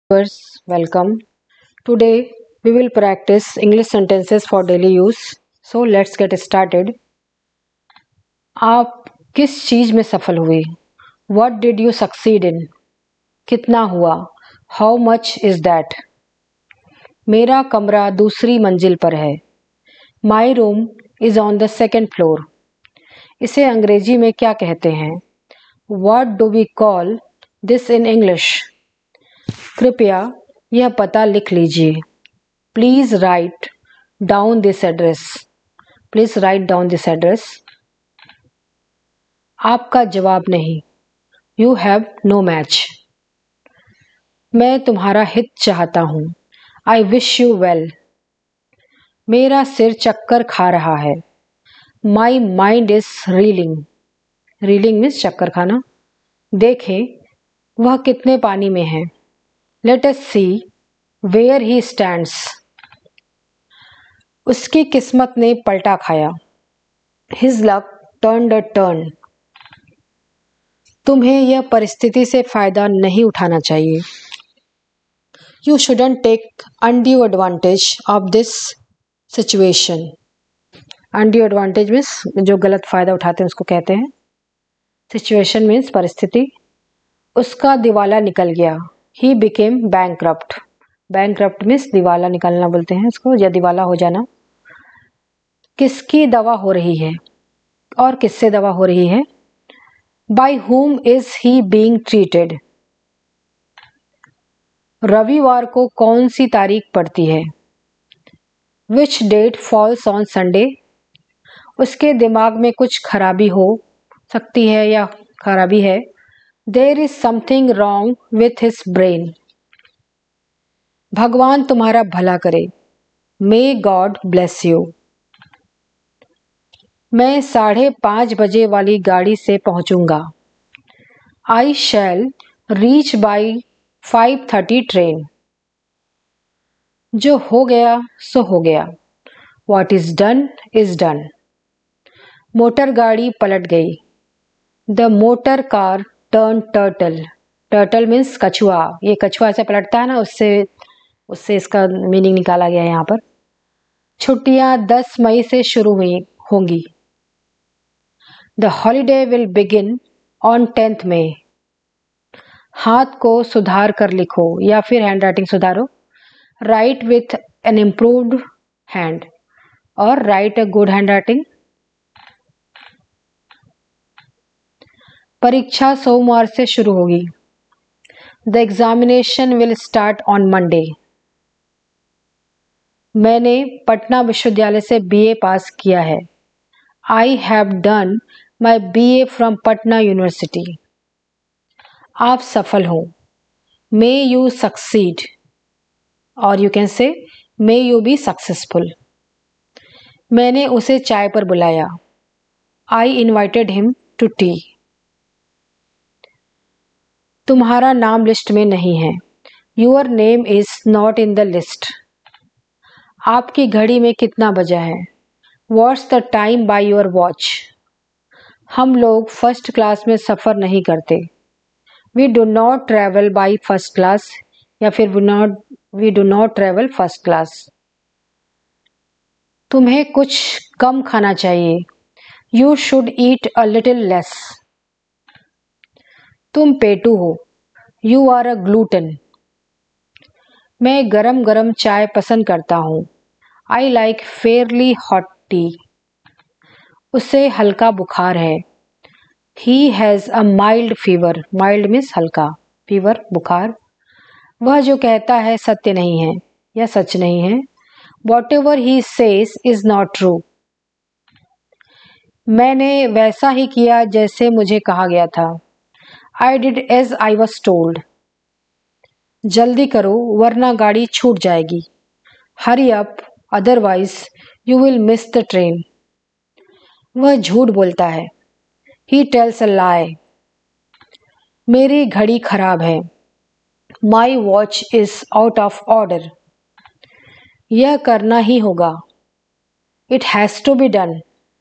Viewers, welcome. Today we will practice English sentences for daily use. So let's get started. आप किस चीज में सफल हुए? What did you succeed in? कितना हुआ? How much is that? मेरा कमरा दूसरी मंजिल पर है. My room is on the second floor. इसे अंग्रेजी में क्या कहते हैं? What do we call this in English? कृपया यह पता लिख लीजिए. Please write down this address. Please write down this address. आपका जवाब नहीं. You have no match. मैं तुम्हारा हित चाहता हूँ. I wish you well. मेरा सिर चक्कर खा रहा है. My mind is reeling. Reeling means चक्कर खाना. देखें वह कितने पानी में है. Let us see where he stands. उसकी किस्मत ने पलटा खाया. His luck turned a turn. तुम्हें यह परिस्थिति से फायदा नहीं उठाना चाहिए. You shouldn't take undue advantage of this situation. Undue advantage means जो गलत फायदा उठाते हैं उसको कहते हैं. सिचुएशन मीन्स परिस्थिति. उसका दिवाला निकल गया. He became bankrupt. Bankrupt means दिवाला निकलना बोलते हैं इसको, या दिवाला हो जाना. किसकी दवा हो रही है और किससे दवा हो रही है. By whom is he being treated. रविवार को कौन सी तारीख पड़ती है. Which date falls on Sunday. उसके दिमाग में कुछ खराबी हो सकती है या खराबी है. There is something wrong with his brain. भगवान तुम्हारा भला करे. May God bless you. मैं 5:30 बजे वाली गाड़ी से पहुंचूंगा. I shall reach by 5:30 train. जो हो गया सो हो गया. What is done is done. Motor गाड़ी पलट गई. The motor car turn turtle. Turtle means कछुआ. ये कछुआ ऐसे पलटता है ना, उससे इसका मीनिंग निकाला गया है यहाँ पर. छुट्टियां 10 मई से शुरू हुई होंगी. The holiday will begin on 10th May. हाथ को सुधार कर लिखो या फिर हैंड राइटिंग सुधारो. Write with an improved hand और write a good hand writing. परीक्षा सोमवार से शुरू होगी. The examination will start on Monday. मैंने पटना विश्वविद्यालय से BA पास किया है. I have done my BA from Patna university. आप सफल हो. मे यू सक्सीड और you can say may you be successful. मैंने उसे चाय पर बुलाया. I invited him to tea. तुम्हारा नाम लिस्ट में नहीं है. Your name is not in the list. आपकी घड़ी में कितना बजा है. What's the time by your watch. हम लोग फर्स्ट क्लास में सफ़र नहीं करते. We do not travel by first class या फिर we do not travel first class. तुम्हें कुछ कम खाना चाहिए. You should eat a little less. तुम पेटू हो. You are a glutton. मैं गरम गरम चाय पसंद करता हूँ. I like fairly hot tea. उसे हल्का बुखार है. He has a mild fever. Mild means हल्का, फीवर बुखार. वह जो कहता है सत्य नहीं है या सच नहीं है. Whatever he says is not true. मैंने वैसा ही किया जैसे मुझे कहा गया था. I did as I was told. जल्दी करो वरना गाड़ी छूट जाएगी. Hurry up otherwise you will miss the train. वह झूठ बोलता है. He tells a lie. मेरी घड़ी खराब है. My watch is out of order. यह करना ही होगा. It has to be done.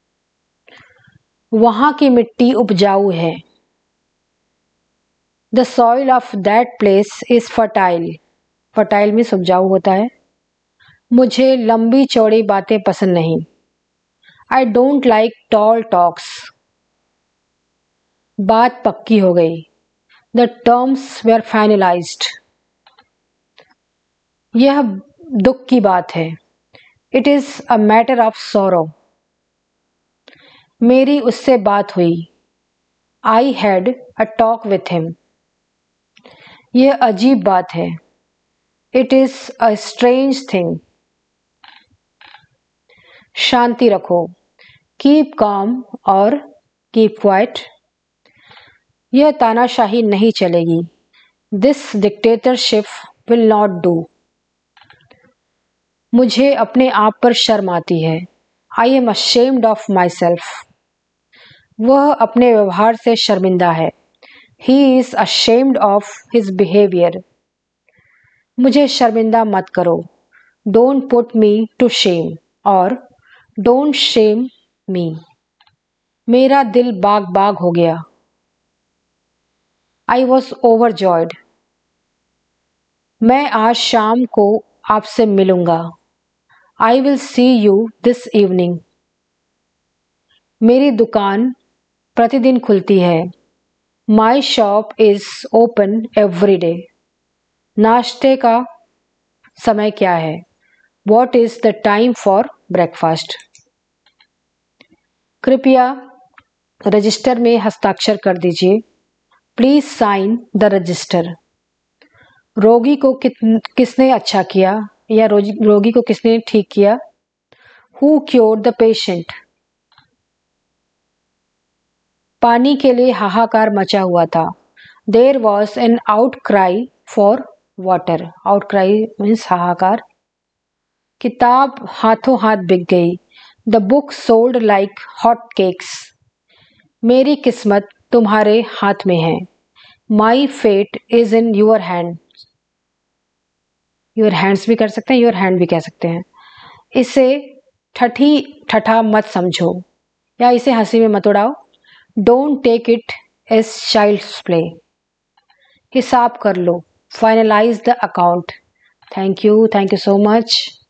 वहाँ की मिट्टी उपजाऊ है. The soil of that place is fertile. Fertile means उपजाऊ होता है। मुझे लंबी चौड़ी बातें पसंद नहीं। I don't like tall talks. बात पक्की हो गई। The terms were finalized. यह दुख की बात है। It is a matter of sorrow. मेरी उससे बात हुई। I had a talk with him. यह अजीब बात है। It is a strange thing. शांति रखो। कीप काम और कीप क्वाइट। यह तानाशाही नहीं चलेगी। This dictatorship will not do. मुझे अपने आप पर शर्म आती है। I am ashamed of myself. वह अपने व्यवहार से शर्मिंदा है। He is ashamed of his behaviour. मुझे शर्मिंदा मत करो। Don't put me to shame और डोंट शेम मी। मेरा दिल बाग बाग हो गया। I was overjoyed. मैं आज शाम को आपसे मिलूंगा। I will see you this evening. मेरी दुकान प्रतिदिन खुलती है। My shop is open every day. नाश्ते का समय क्या है? What is the time for breakfast? कृपया रजिस्टर में हस्ताक्षर कर दीजिए। Please sign the register. रोगी को किसने अच्छा किया या रोगी को किसने ठीक किया? Who cured the patient? पानी के लिए हाहाकार मचा हुआ था। There was an outcry for water. Outcry means हाहाकार। किताब हाथों हाथ बिक गई। The book sold like hot cakes. मेरी किस्मत तुम्हारे हाथ में है। My fate is in your hand. Your hands भी कर सकते हैं, योर हैंड भी कह सकते हैं। इसे ठठा मत समझो या इसे हंसी में मत उड़ाओ। Don't take it as child's play. हिसाब कर लो। Finalize the account. Thank you so much.